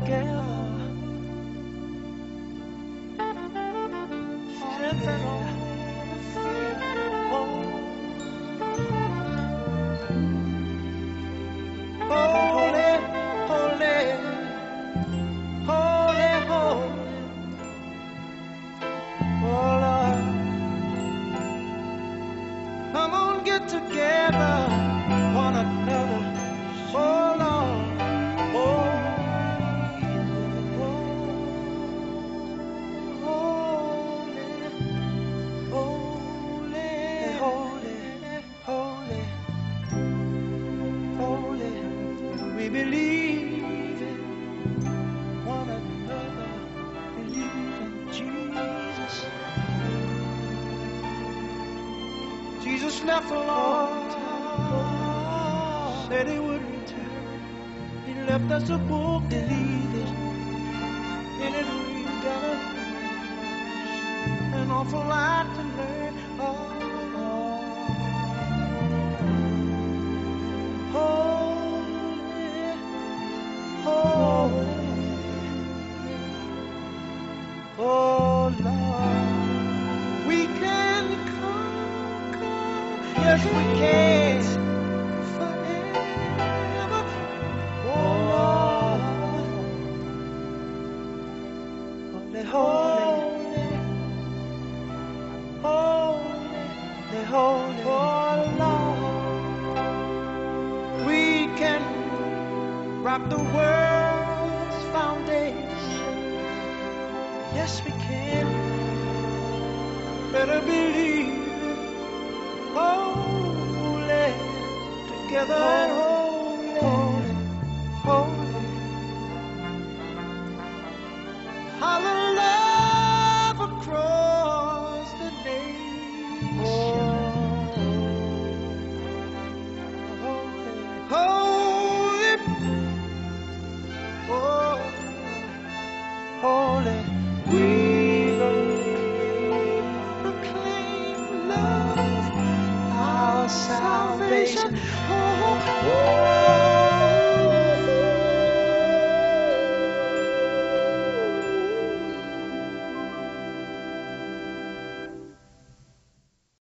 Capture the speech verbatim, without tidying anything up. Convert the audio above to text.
together. Strengthen all the fear. Holy, holy, holy, holy. Oh Lord, come on, get together, one another. Oh Lord, oh, oh, holy, holy, holy, holy. We believe in one another, believe in Jesus. Jesus left a long time ago, said he would return. He left us a book to read it. In it we got an awful lot to learn. Oh, holy, holy, oh Lord, we can conquer. Yes, we can. Forever. Oh Lord, holy, holy, holy, holy, oh Lord, we can rock the world's foundation. Yes, we can. Better believe it. Holy, together.